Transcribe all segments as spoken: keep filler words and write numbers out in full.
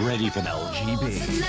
Ready from L G B.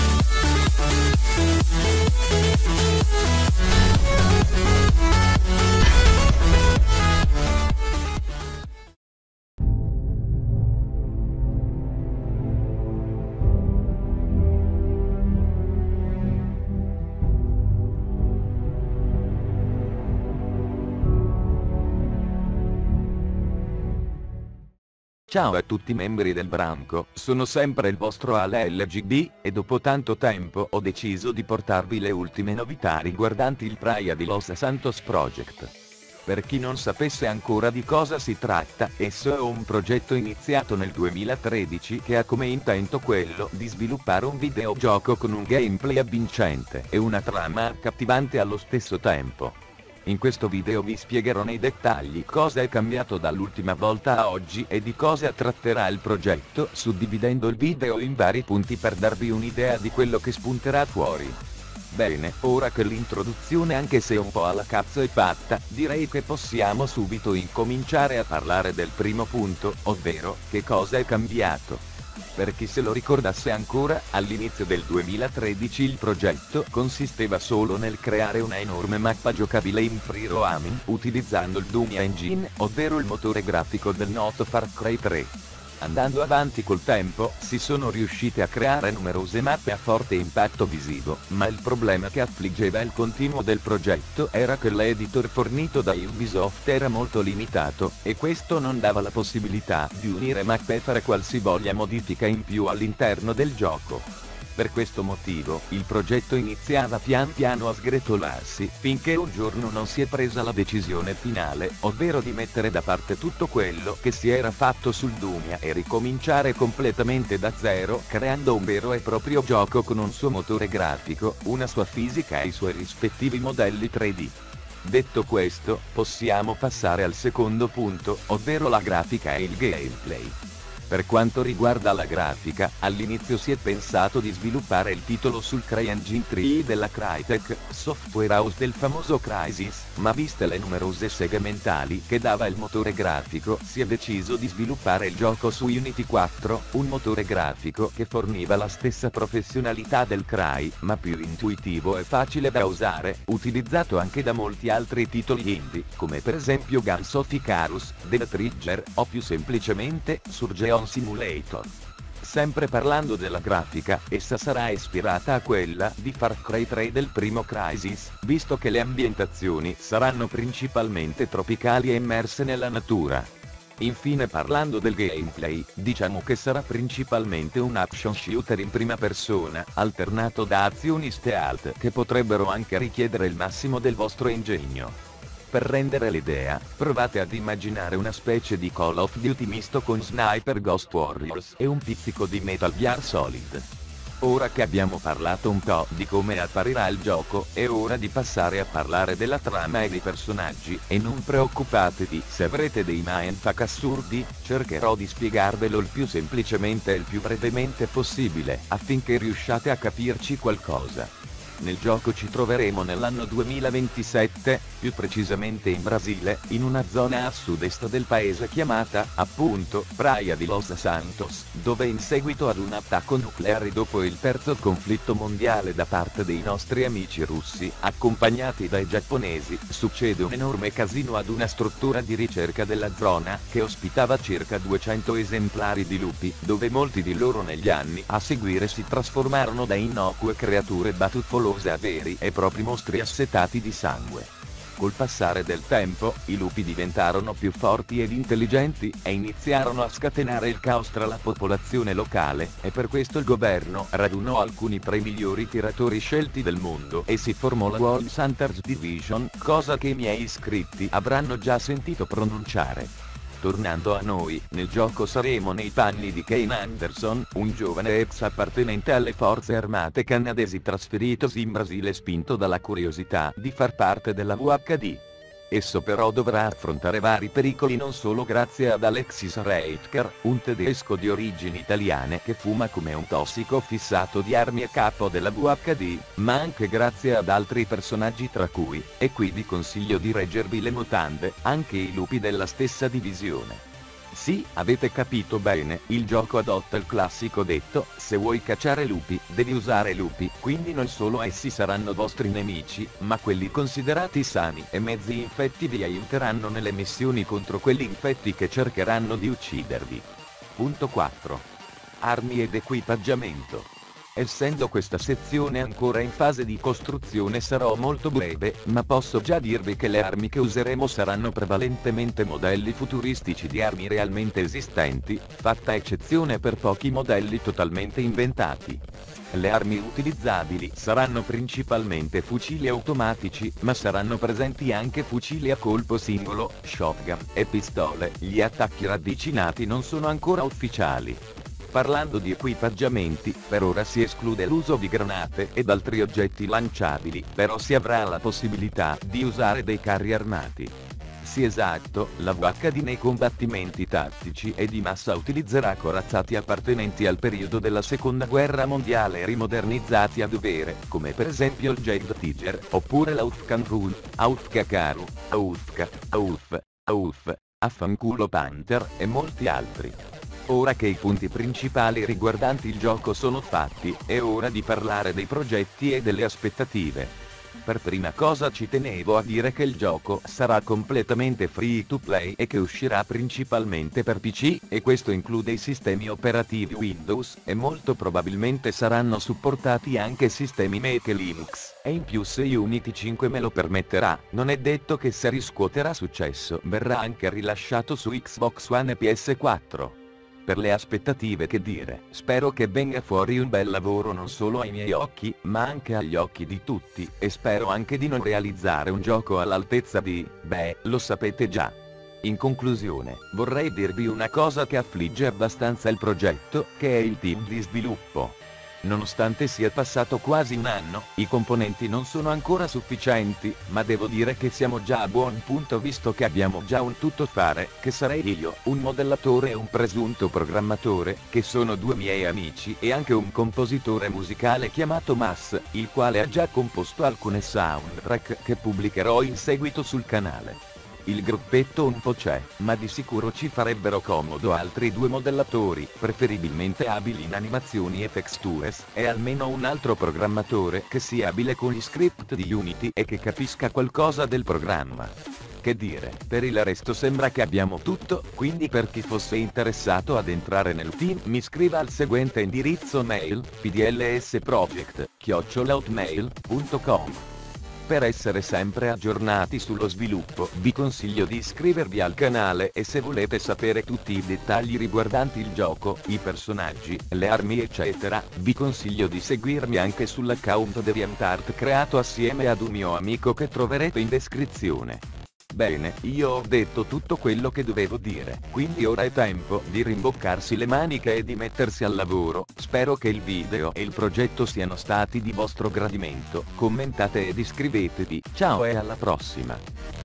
Ciao a tutti i membri del branco, sono sempre il vostro Ale L G B, e dopo tanto tempo ho deciso di portarvi le ultime novità riguardanti il Praia di Los Santos Project. Per chi non sapesse ancora di cosa si tratta, esso è un progetto iniziato nel duemilatredici che ha come intento quello di sviluppare un videogioco con un gameplay avvincente e una trama accattivante allo stesso tempo. In questo video vi spiegherò nei dettagli cosa è cambiato dall'ultima volta a oggi e di cosa tratterà il progetto, suddividendo il video in vari punti per darvi un'idea di quello che spunterà fuori. Bene, ora che l'introduzione anche se un po' alla cazzo è fatta, direi che possiamo subito incominciare a parlare del primo punto, ovvero, che cosa è cambiato. Per chi se lo ricordasse ancora, all'inizio del duemilatredici il progetto consisteva solo nel creare una enorme mappa giocabile in free roaming utilizzando il Doom Engine, ovvero il motore grafico del noto Far Cry tre. Andando avanti col tempo, si sono riuscite a creare numerose mappe a forte impatto visivo, ma il problema che affliggeva il continuo del progetto era che l'editor fornito da Ubisoft era molto limitato, e questo non dava la possibilità di unire mappe e fare qualsivoglia modifica in più all'interno del gioco. Per questo motivo, il progetto iniziava pian piano a sgretolarsi, finché un giorno non si è presa la decisione finale, ovvero di mettere da parte tutto quello che si era fatto sul Dumia e ricominciare completamente da zero, creando un vero e proprio gioco con un suo motore grafico, una sua fisica e i suoi rispettivi modelli tre D. Detto questo, possiamo passare al secondo punto, ovvero la grafica e il gameplay. Per quanto riguarda la grafica, all'inizio si è pensato di sviluppare il titolo sul CryEngine tre della Crytek, software house del famoso Crysis, ma viste le numerose seghe mentali che dava il motore grafico, si è deciso di sviluppare il gioco su Unity quattro, un motore grafico che forniva la stessa professionalità del Cry, ma più intuitivo e facile da usare, utilizzato anche da molti altri titoli indie, come per esempio Guns of Icarus, Death Trigger, o più semplicemente Surgeon Simulator. Sempre parlando della grafica, essa sarà ispirata a quella di Far Cry tre del primo Crysis, visto che le ambientazioni saranno principalmente tropicali e immerse nella natura. Infine parlando del gameplay, diciamo che sarà principalmente un action shooter in prima persona, alternato da azioni stealth che potrebbero anche richiedere il massimo del vostro ingegno. Per rendere l'idea, provate ad immaginare una specie di Call of Duty misto con Sniper Ghost Warriors e un pizzico di Metal Gear Solid. Ora che abbiamo parlato un po' di come apparirà il gioco, è ora di passare a parlare della trama e dei personaggi, e non preoccupatevi se avrete dei mindfuck assurdi, cercherò di spiegarvelo il più semplicemente e il più brevemente possibile, affinché riusciate a capirci qualcosa. Nel gioco ci troveremo nell'anno duemilaventisette, più precisamente in Brasile, in una zona a sud-est del paese chiamata, appunto, Praia di Los Santos, dove in seguito ad un attacco nucleare dopo il terzo conflitto mondiale da parte dei nostri amici russi, accompagnati dai giapponesi, succede un enorme casino ad una struttura di ricerca della zona, che ospitava circa duecento esemplari di lupi, dove molti di loro negli anni a seguire si trasformarono da innocue creature batutfolose a veri e propri mostri assetati di sangue. Col passare del tempo, i lupi diventarono più forti ed intelligenti, e iniziarono a scatenare il caos tra la popolazione locale, e per questo il governo radunò alcuni tra i migliori tiratori scelti del mondo e si formò la World Hunters Division, cosa che i miei iscritti avranno già sentito pronunciare. Tornando a noi, nel gioco saremo nei panni di Kane Anderson, un giovane ex appartenente alle forze armate canadesi trasferitosi in Brasile spinto dalla curiosità di far parte della V H D. Esso però dovrà affrontare vari pericoli non solo grazie ad Alexis Reitker, un tedesco di origini italiane che fuma come un tossico fissato di armi e capo della V H D, ma anche grazie ad altri personaggi tra cui, e qui vi consiglio di reggervi le mutande, anche i lupi della stessa divisione. Sì, avete capito bene, il gioco adotta il classico detto, se vuoi cacciare lupi, devi usare lupi, quindi non solo essi saranno vostri nemici, ma quelli considerati sani e mezzi infetti vi aiuteranno nelle missioni contro quelli infetti che cercheranno di uccidervi. Punto quattro. Armi ed equipaggiamento. Essendo questa sezione ancora in fase di costruzione sarò molto breve, ma posso già dirvi che le armi che useremo saranno prevalentemente modelli futuristici di armi realmente esistenti, fatta eccezione per pochi modelli totalmente inventati. Le armi utilizzabili saranno principalmente fucili automatici, ma saranno presenti anche fucili a colpo singolo, shotgun e pistole. Gli attacchi ravvicinati non sono ancora ufficiali. Parlando di equipaggiamenti, per ora si esclude l'uso di granate ed altri oggetti lanciabili, però si avrà la possibilità di usare dei carri armati. Sì, esatto, la V H D nei combattimenti tattici e di massa utilizzerà corazzati appartenenti al periodo della seconda guerra mondiale rimodernizzati a dovere, come per esempio il Jade Tiger, oppure l'Aufkampfrul, Aufkakaru, Aufka, Auf, Auf, Affanculo Panther e molti altri. Ora che i punti principali riguardanti il gioco sono fatti, è ora di parlare dei progetti e delle aspettative. Per prima cosa ci tenevo a dire che il gioco sarà completamente free to play e che uscirà principalmente per P C, e questo include i sistemi operativi Windows, e molto probabilmente saranno supportati anche sistemi Mac e Linux, e in più se Unity cinque me lo permetterà, non è detto che se riscuoterà successo verrà anche rilasciato su Xbox One e P S quattro. Per le aspettative che dire, spero che venga fuori un bel lavoro non solo ai miei occhi, ma anche agli occhi di tutti, e spero anche di non realizzare un gioco all'altezza di, beh, lo sapete già. In conclusione, vorrei dirvi una cosa che affligge abbastanza il progetto, che è il team di sviluppo. Nonostante sia passato quasi un anno, i componenti non sono ancora sufficienti, ma devo dire che siamo già a buon punto visto che abbiamo già un tuttofare, che sarei io, un modellatore e un presunto programmatore, che sono due miei amici, e anche un compositore musicale chiamato Mas, il quale ha già composto alcune soundtrack che pubblicherò in seguito sul canale. Il gruppetto un po' c'è, ma di sicuro ci farebbero comodo altri due modellatori, preferibilmente abili in animazioni e textures, e almeno un altro programmatore che sia abile con gli script di Unity e che capisca qualcosa del programma. Che dire, per il resto sembra che abbiamo tutto, quindi per chi fosse interessato ad entrare nel team mi scriva al seguente indirizzo mail, p d l s project chiocciola hotmail punto com. Per essere sempre aggiornati sullo sviluppo, vi consiglio di iscrivervi al canale e se volete sapere tutti i dettagli riguardanti il gioco, i personaggi, le armi eccetera, vi consiglio di seguirmi anche sull'account DeviantArt creato assieme ad un mio amico che troverete in descrizione. Bene, io ho detto tutto quello che dovevo dire, quindi ora è tempo di rimboccarsi le maniche e di mettersi al lavoro. Spero che il video e il progetto siano stati di vostro gradimento, commentate ed iscrivetevi, ciao e alla prossima!